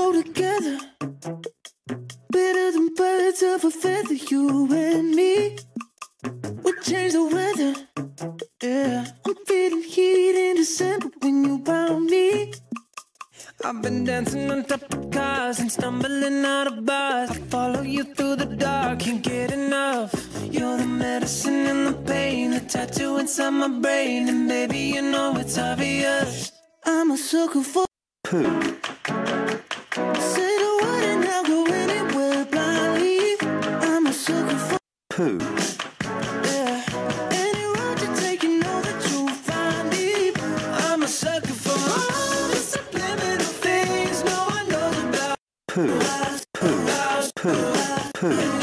go together, better than birds of a feather. You and me, we change the weather. Yeah, I'm feeling heat in December when you found me. I've been dancing on top of cars and stumbling out of bars. I follow you through the dark, can't get enough. You're the medicine and the pain, the tattoo inside my brain. And baby, you know it's obvious, I'm a sucker for pooh. Say the word and I'll go anywhere blindly. I'm a sucker for pooh. Yeah, any road you take, you know that you'll find me. I'm a sucker for all the subliminal things no one knows about. Pooh, pooh, pooh, pooh.